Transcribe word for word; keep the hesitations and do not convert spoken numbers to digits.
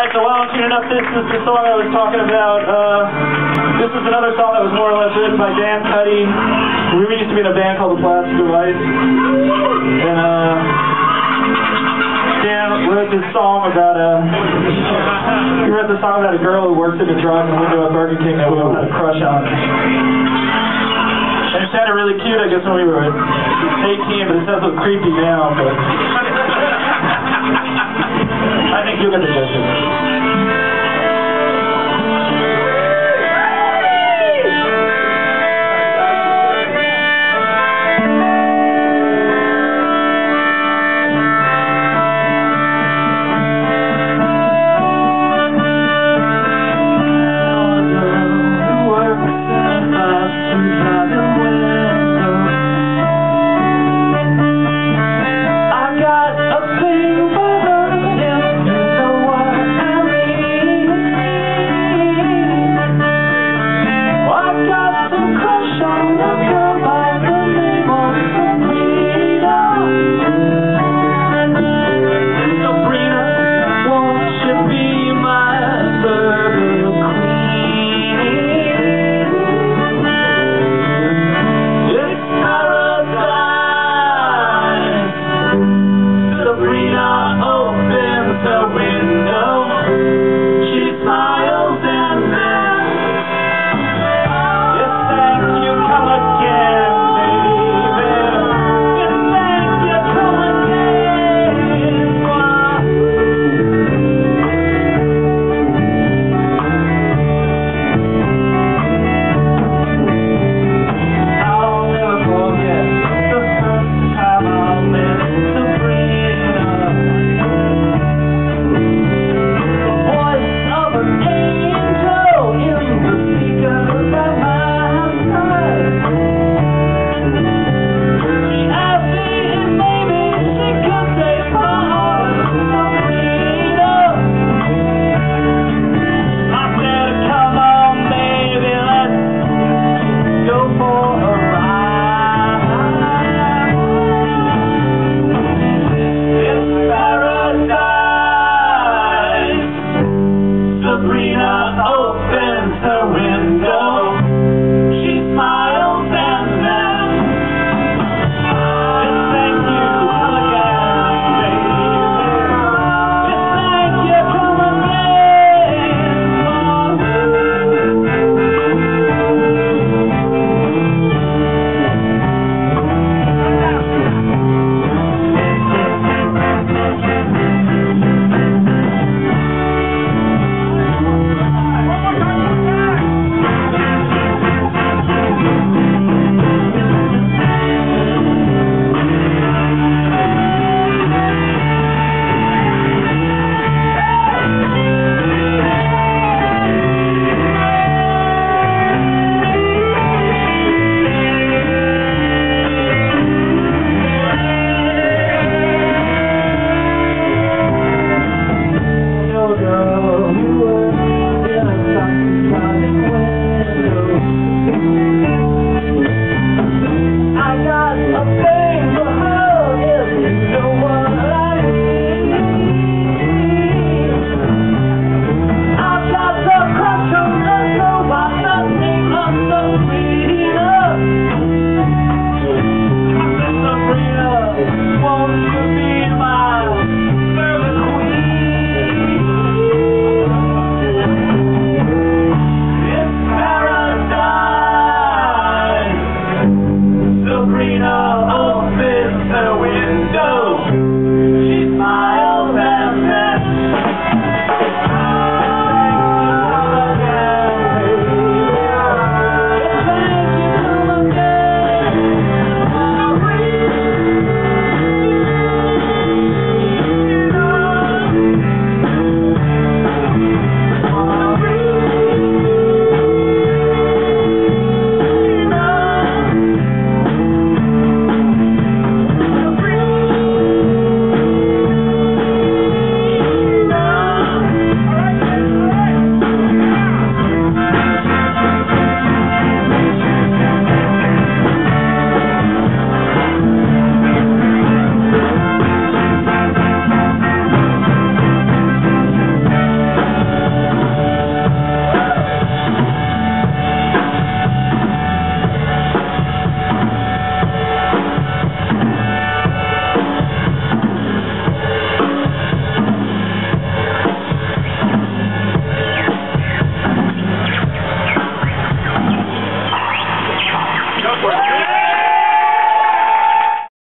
Alright, so while I'm tuning up, this is the song I was talking about. Uh, this is another song that was more or less written by Dan Cuddy. We used to be in a band called The Plastic Device. And uh, Dan wrote this song about a... He wrote this song about a girl who works in the drive-in window at Burger King that we all had a crush on. And it sounded really cute, I guess, when we were eighteen, but it sounds a little creepy now. But I think you'll get the gist of it.